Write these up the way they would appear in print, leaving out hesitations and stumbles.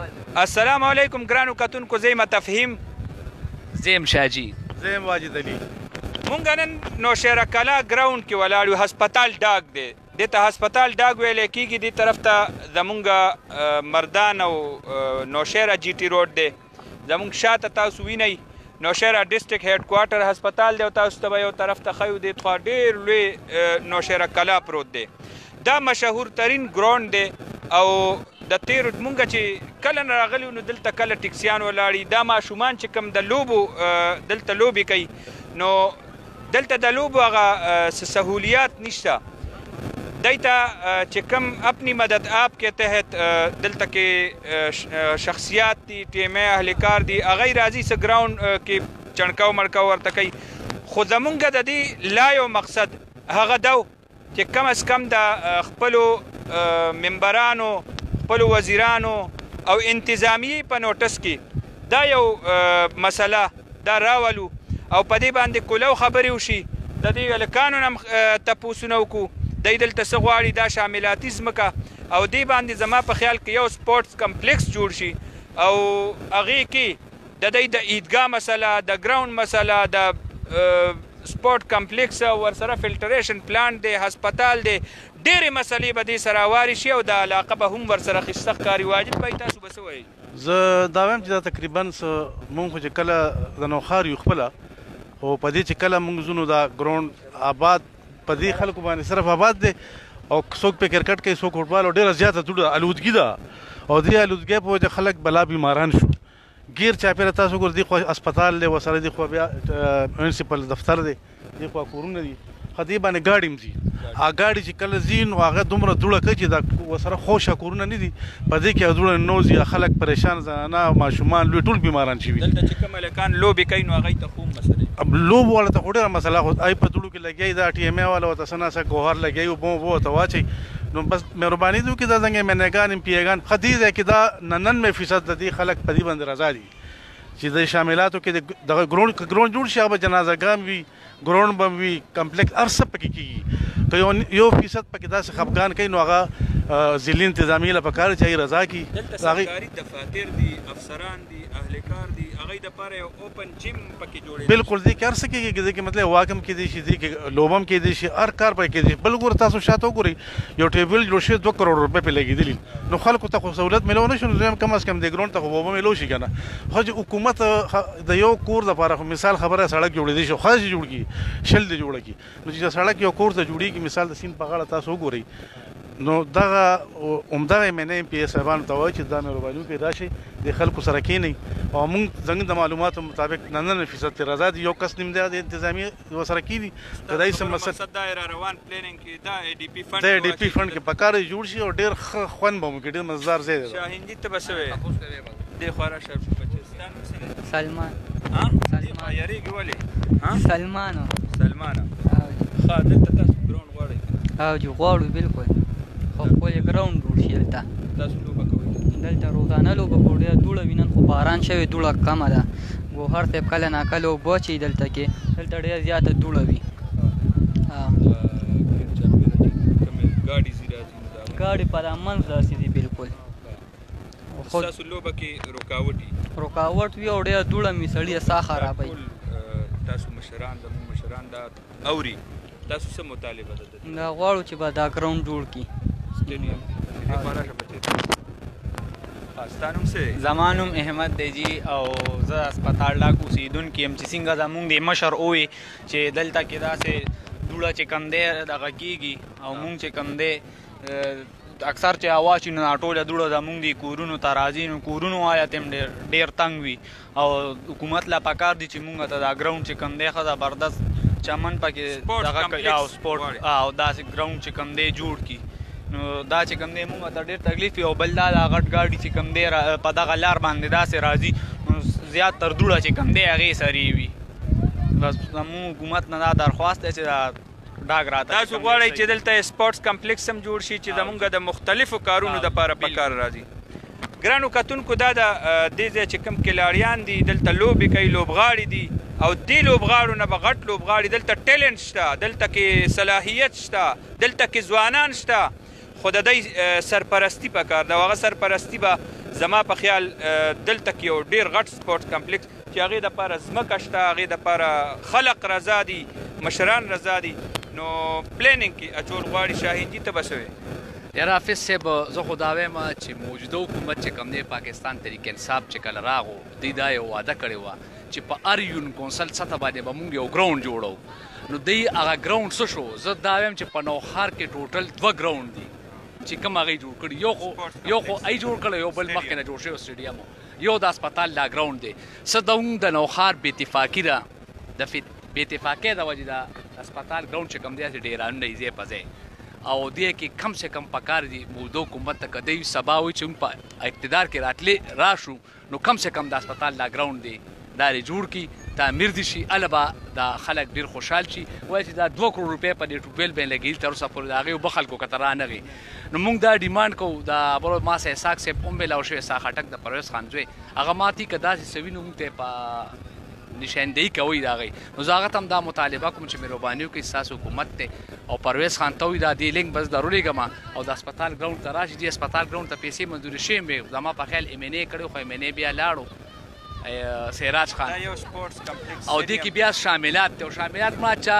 السلام علیکم ګرانو کتونکو، زه یم تفهیم. زیم شاجي. زیم واجد علي. مونږ نن نوشهره کلا ګراوند کې ولاړ یو. هسپتال ډاګ دی، دې ته هسپتال ډاګ ویلی کېږي. دې طرف ته زمونږ مردان او نوشهره جي ټي روډ دی. زمونږ شاته تاسو وینئ نوشهره ډسټرکټ هیډ کوارټر هسپتال دی او تاسو ته به یو طرف ته ښیو. دې خوا ډېر لوی نوشهره کلا پروت دی. دا مشهور ترین ګراوند دی او د تیرو مونږ چې کله نه راغلي نو دلته کله ټکسیان ولاړي. دا ماشومان چې کوم د لوبو دلته لوبې کوي نو دلته د لوبو هغه سهولیات نشته. دی ته چې کوم اپنی مدد آپ کے تحت دلته کې شخصیات دي، ټیمې اهلکار دي، هغه راځي څه ګراوند کې چڼکاو مړکاو ورته کوي. خو زمونږ د دې لا یو مقصد هغه دو چې کم از کم د خپلو ممبرانو، خپلو وزیرانو او انتظامیې په نوټس کې دا یو مسله دا راولو او په دې باندې کولو خبرې وشي. د دې هلکانو نه هم تپوسونه وکړو دی دلته څه غواړي، دا شاملاتي ځمکه او دې باندې زما په خیال کې یو سپورټس کمپلیکس جوړ شي او هغې کې د دی د عیدګاه مسله، د ګراوند مسله، د سپورټ کمپلیکس او ورسره فلټریشن پلانټ دی، هسپتال دی، ډېرې مسلې به دې سره واري شي او د علاقه به هم ورسره ښایسته ښکاري. واجد بهی تاسو به څه وایئ؟ زه دا وایم چې دا تقریبا مونږ خو چې کله د نوښار یو خپله، خو په دې چې کله مونږ ځو نو دا ګراوند آباد په دې خلکو باندې صرف آباد دی او څوک پې کرکټ کوي، څوک فوټبال، او ډېره زیاته دوړه الودګي ده او دې الودګۍ په وجه خلک بلا بیماران شو. ګیر چاپېره تاسو ګورئ دې خوا هسپتال دی، ورسره دې خوا بیا میونسپل دفتر دی، دې خوا کورونه دي، خو دې باندې ګاډي هم ځي. هغه ګاډي چې کله ځي نو هغه دومره دوړه کوي چې دا ورسره خوشه کورونه نه دي، په دې کې دوړه نوځي، خلک پریشان، زنانه ماشومان لوی ټول بیماران شوي. دلته چې کوم هلکان لوبې کوي نو هغوی ته خو مسله لوب والا ته خو ډېره مسله، خو ای په دوړو کې لګیایي، دا ټي ایم ای والا ورته څه ناڅه ګوهر لګیایي، اوبه ورته واچوي. نو بس مهرباني دې وکړي دا څنګه ایم این اګان، ایم پي ایګان ښه دې ځای کې دا 99% د دې خلک په دې باندې رضا دي چې د شاملاتو کې دغه ګراوند جوړ شي. هغه به جنازهګان وي، ګراوند به وي، کمپلیکس هر څه پکې کېږي. که یو فیصد پکې داسې خفګان کوي نو هغه ضلعي انتظامیې له پکار چې هغې رضا کړي. دلته سرکاري دفاتر دي، افسران دي، اهلکار دي، هغوی دپاره یو اوپن جیم پکې جوړېدلی. بالکل دې کې هر څه کېږي، دې کې مطلب واک هم کېدی شي، دې کې لوبه هم کېدی شي، هر کار پکې کېدی شي. بل ګوره تاسو شاته وګورئ یو ټیبل جوړ شوی 2 کروڑ روپۍ پرې لګېدلي، نو خلکو ته خو سهولت میلو نه شو، نو دویم کم از کم دې ګراوند ته خو اوبه میلو شي که نه. خو چې حکومت د یو کور دپاره خو مثال خبره سړک جوړېدی شي، خو داسې جوړ کړي، شل دې جوړه کړي. نو چې سړک یو کور ته جوړېږي، مثال د سیند په غاړه تاسو وګورئ، نو دغه همدغه ایم این ای ایم پي ای صاحبانو ته وایي چې دا مهرباني وکړئ راشئ د خلکو سره کښېنئ. او موږ زموږ د معلوماتو مطابق 99% ترې رضا دي. یو کس نیم دی د انتظامیې ورسره کېدي، که دا هېڅ مقصد دا روان پلانینګ کې دا اې ډي پي فنډ د اې ډي پي فنډ کې په کار جوړ شي او ډېر ښه خوند به مو کړي، ډېر مزدار ځای دی. شاهینجي ته به څه وایې؟ دې خوا راشه بچې. سلمان. یارېږي ولې؟ سلمانه. ښه دلته تاسو ګراوند غواړئ؟ او جی غواړو بالکل، خو ښکلی ګراوند جوړ شي دلته. تاسو لوبه کوئ دلته روزانه لوبه کوو، ډېره دوړه وي، نن خو باران شوی، دوړه کمه ده. ګوهر صاحب کله ناکله اوبه اچوي دلته کې، دلته ډېره زیاته دوړه وي. ګاډي ځي راځي، ګاډي په دا منځ داسې دي بالکل. ستاسو لوبه کې رکاوټ وي او ډېره دوړه مې سړي ساه خرابوي. تاسو مشران، زموږ مشران دا اوري، تاسو څه مطالبه ده؟ دا غواړو چې به دا ګراوند جوړ کړي. سټیډیم دې خوا راشه بچې. ستا نوم څه؟ زما نوم احمد دی جي او زه هسپتال ډاک اوسېدونکی یم. چې څنګه زمونږ د مشر ووي چې دلته کې داسې دوړه چې کم دی دغه کېږي او مونږ چې کم دی اکثر چې هوا شي نو ټوله دوړه زمونږ د کورونو ته راځي، نو کورونو حالت هم ډېر تنګ وي او حکومت لا پکار دي چې مونږ ته دا ګراوند چې کم دی ښه زبردست چمن پکې دغه کوي او سپورټ او داسې ګراوند چې کم دی جوړ کړي. نو دا چې کم دی مونږ ته ډېر تکلیف وي او بل دا غټ ګاډي چې کم دی په دغه لار باندې داسې راځي نو زیات تر دوړه چې کم دی هغې سرې وي. بس زموږ حکومت نه دا درخواست دی چې دا ډاګ راته تاسو غواړئ چې دلته سپورټس کمپلیکس هم جوړ شي چې زمونږ د مختلفو کارونو دپاره په کار راځي. ګرانو کتونکو دا د دې ځای چې کوم کلاړیان دي دلته لوبې کوي، لوبغاړي دي او دې لوبغاړو نه به غټ لوبغاړي، دلته ټیلنټ شته، دلته کې صلاحیت شته، دلته کې ځوانان شته، خو د دوی سرپرستي پکار ده او هغه سرپرستي به زما په خیال دلته کې یو ډېر غټ سپورټ کمپلیکس چې هغې دپاره ځمکه شته هغې دپاره خلق رضا دي مشران رضا دي نو پلیننګ کې اچول غواړي شاهین جي ته به څه وې یاره حافظ صاحب زه خو دا وایم چې موجوده حکومت چې کوم دی پاکستان تحریک انصاف چې کله راغو دوی دا یو وعده کړې وه چې په هر یون کونسل سطح باندې به مونږ یو ګراونډ جوړو نو دوی هغه ګراونډ څه شو زه دا وایم چې په نوښار کې ټوټل 2 ګراونډ دي چې کوم هغې جوړ کړي یو خو ای جوړ کړی یو بل مخکې نه جوړ شوی سټیډیم یو د هسپتال دا ګراونډ دی څه د نوښار بې اتفاقي ده د بې اتفاقۍ د وجې د هسپتال ګراونډ چې کوم دی هسې ډېرانونه یې ځای په ځای او دې کې کم سے کم پکار دي موجوده حکومت ته که دوی سبا وایي چې موږ په اقتدار کې راشو نو کم سے کم د هسپتال دا ګراونډ دی دا یې جوړ کړي تعمیر دي شي هله به دا خلک ډېر خوشحال شي وایي چې دا 2 کروڑ روپۍ په دې ټوبیل باندې لګېدي تر اوسه پورې د هغې اوبه خلکو کته رانغی نو موږ دا ډیمانډ کوو د بلو ما سه اسحاق صاحب هم میلاو شوی اسحاق خټک د پرویز خان زوی هغه ماتي که داسې څه وینو موږ ته په نشاندهي کوي د هغې نو زه هغه ته هم دا مطالبه کوم چې مهرباني وکړئ ستاسو حکومت دی او پرویز خان ته وایي دا دې لینک بس ضروري ګمه او د هسپتال ګراونډ ته راشي دې هسپتال ګراونډ ته پیسې منظوري شوې وې زما په خیال MNA کړی خو MNA بیا لاړو سیراج خان او دې کې بیا شاملات دی او شاملات ما چا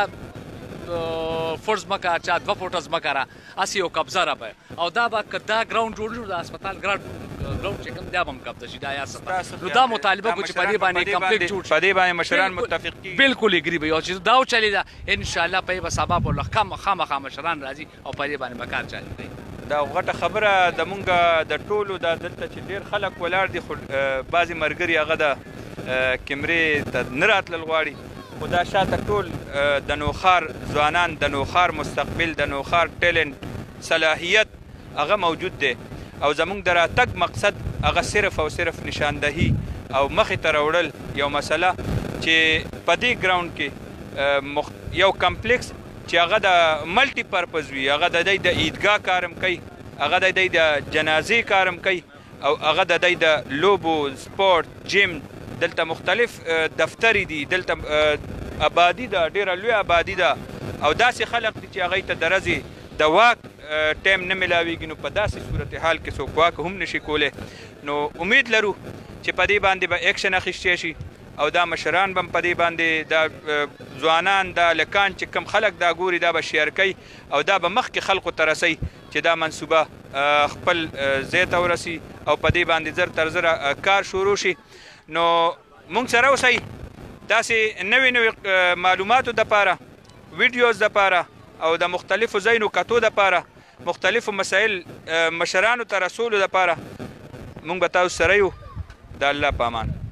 فرض مکه چا 2 فوټه ځمکه را هسې یو قبضه را به او دا به که دا ګراونډ جوړ شو د هسپتال ګراونډ چې کوم دا به هم قبضه شي دا یا نو دا مطالبه کو چې په دې باندې کمپلیټ جوړ شي په دې باندې مشران متفق کېږي بالکل اګري به یو چیز دا وچلېده انشاءالله په به سبا په خامخا مشران راځي او په دې باندې به کار چالي کوي دا غټه خبره د مونږ د ټولو دا دلته چې ډېر خلک ولاړ دي خو بعضې ملګري هغه د کیمرې ته نه راتلل غواړي خو دا شاته ټول د نوښار ځوانان د نوښار مستقبل د نوښار ټیلنټ صلاحیت هغه موجود دی او زمونږ د راتګ مقصد هغه صرف او صرف نشاندهي او مخې ته راوړل یو مسله چې په دې ګراونډ کې یو کمپلیکس چې هغه د ملټي پرپز وي هغه د دوی د عیدګاه کار هم کوي هغه د دوی د جنازې کار هم کوي او هغه د دوی د لوبو سپورټ جیم دلته مختلف دفترې دي دلته آبادي ده ډېره لویه آبادي ده او داسې خلک دي چې هغوی ته د ورځې د واک ټایم نه میلاویږي نو په داسې صورتحال کې څوک واک هم نشي کولی نو امید لرو چې په دې باندې به ایکشن اخیستی شي او دا مشران به هم په دې باندې دا ځوانان دا لکان چې کم خلک دا ګوري دا به شیر کوي او دا به مخکې خلکو ته رسوي چې دا منصوبه خپل ځای ته ورسي او په دې باندې زر تر زره کار شروع شي نو مونږ سره اوسئ داسې نوې معلوماتو دپاره ویډیوز دپاره او د مختلفو ځایونو کتو دپاره مختلفو مسایل مشرانو ته رسولو دپاره مونږ به تاسو سره یو د الله په امان